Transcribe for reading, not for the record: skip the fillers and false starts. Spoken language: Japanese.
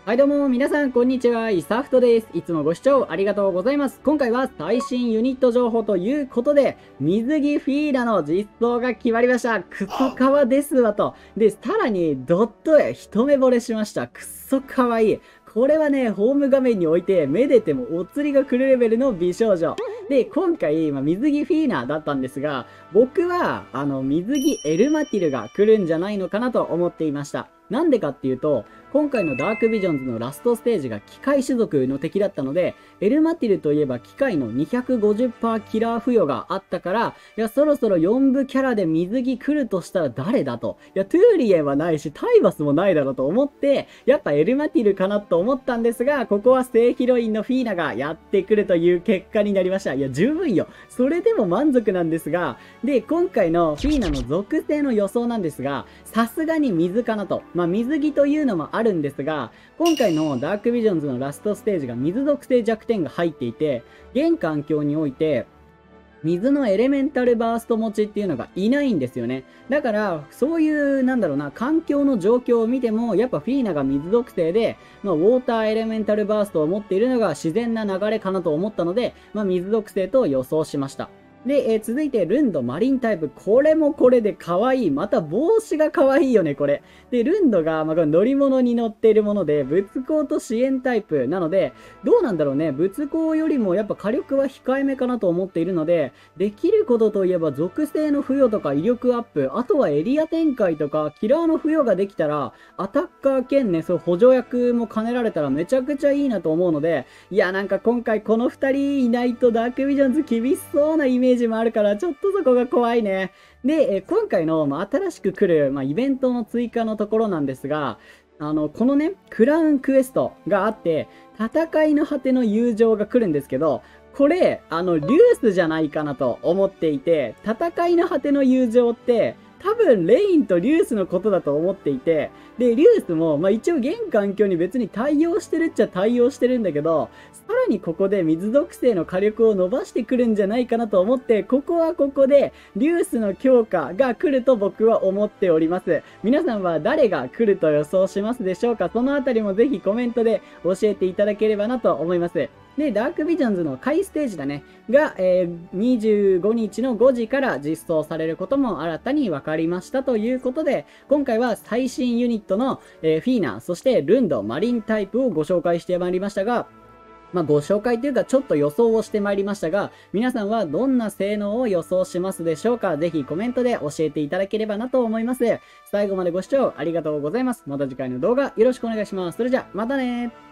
はいどうも、皆さん、こんにちは。イサフトです。いつもご視聴ありがとうございます。今回は最新ユニット情報ということで、水着フィーナの実装が決まりました。クソカワですわと。で、さらに、ドットへ一目惚れしました。クソカワいい。これはね、ホーム画面に置いて、めでてもお釣りが来るレベルの美少女。で、今回、水着フィーナだったんですが、僕は、水着エルマティルが来るんじゃないのかなと思っていました。なんでかっていうと、今回のダークビジョンズのラストステージが機械種族の敵だったので、エルマティルといえば機械の 250% キラー付与があったから、いや、そろそろ4部キャラで水着来るとしたら誰だと。いや、トゥーリエンはないし、タイバスもないだろうと思って、やっぱエルマティルかなと思ったんですが、ここは正ヒロインのフィーナがやってくるという結果になりました。いや、十分よ。それでも満足なんですが、で、今回のフィーナの属性の予想なんですが、さすがに水かなと。水着というのもあるんですが、今回のダークビジョンズのラストステージが水属性弱点が入っていて、現環境において、水のエレメンタルバースト持ちっていうのがいないんですよね。だから、そういう、環境の状況を見ても、やっぱフィーナが水属性で、ウォーターエレメンタルバーストを持っているのが自然な流れかなと思ったので、水属性と予想しました。で、続いて、ルンド、マリンタイプ。これもこれで可愛い。また帽子が可愛いよね、これ。で、ルンドが、この乗り物に乗っているもので、物攻と支援タイプなので、どうなんだろうね。物攻よりもやっぱ火力は控えめかなと思っているので、できることといえば属性の付与とか威力アップ、あとはエリア展開とか、キラーの付与ができたら、アタッカー兼ね、補助役も兼ねられたらめちゃくちゃいいなと思うので、いや、今回この2人いないとダークビジョンズ厳しそうなイメージもあるから、ちょっとそこが怖いね。で、今回の、新しく来る、イベントの追加のところなんですが、このね、クラウンクエストがあって、戦いの果ての友情が来るんですけど、これ、リュースじゃないかなと思っていて、戦いの果ての友情って、多分、レインとリュースのことだと思っていて、で、リュースも、一応現環境に別に対応してるっちゃ対応してるんだけど、さらにここで水属性の火力を伸ばしてくるんじゃないかなと思って、ここはここで、リュースの強化が来ると僕は思っております。皆さんは誰が来ると予想しますでしょうか？そのあたりもぜひコメントで教えていただければなと思います。で、ダークビジョンズの下位ステージだね、が、25日の5時から実装されることも新たに分かりましたということで、今回は最新ユニットの、フィーナ、そしてルンド、マリンタイプをご紹介してまいりましたが、ご紹介というかちょっと予想をしてまいりましたが、皆さんはどんな性能を予想しますでしょうか？ぜひコメントで教えていただければなと思います。最後までご視聴ありがとうございます。また次回の動画よろしくお願いします。それじゃ、またねー。